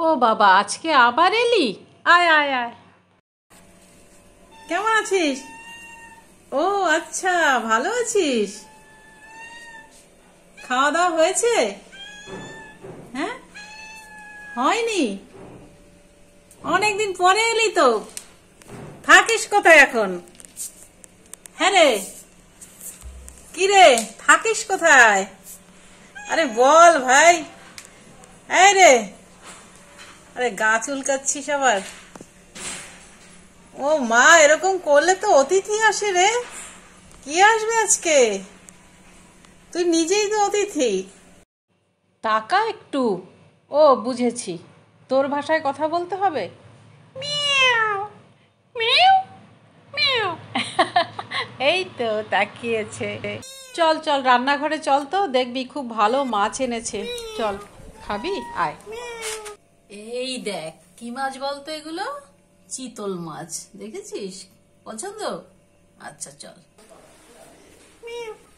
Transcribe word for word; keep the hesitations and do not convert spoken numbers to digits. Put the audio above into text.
ও বাবা, আজকে আবার এলি? আয় আয় আয়। কেমন আছিস? ও আচ্ছা, ভালো আছিস? খাওয়া দাওয়া হয়েছে? হ্যাঁ, হয়নি? অনেকদিন পরে এলি তো। থাকিস কোথায় এখন? হ্যাঁ রে, কি রে, থাকিস কোথায়? আরে বল ভাই। এই রে, আরে গা চুলকাচ্ছিস আবার? ও মা, এরকম করলে তো অতিথি আসে রে। কি আসবে আজকে? তুই নিজেই তো অতিথি। টাকা একটু। ও বুঝেছি, তোর ভাষায় কথা বলতে হবে। মিয়াও মিয়াও মিয়াও। এই তো তাকিয়েছে। চল চল, রান্নাঘরে চল তো, দেখবি খুব ভালো মাছ এনেছে। চল, খাবি? আয়। এই দেখ, কি মাছ বলতো এগুলো? চিতল মাছ, দেখেছিস? পছন্দ? আচ্ছা চল।